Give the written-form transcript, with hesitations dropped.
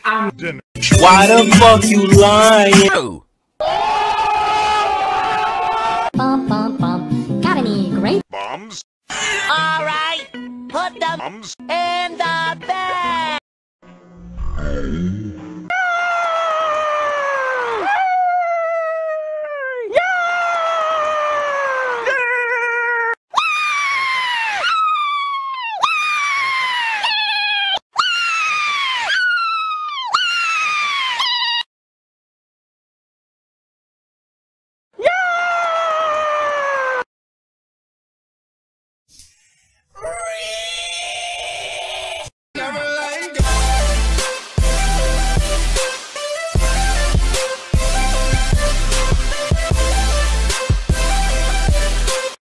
I'm dinner. Why the fuck you lying? Oh. Bum bum bum. Got any grape? Bombs. All right, put them Bombs. in the bag.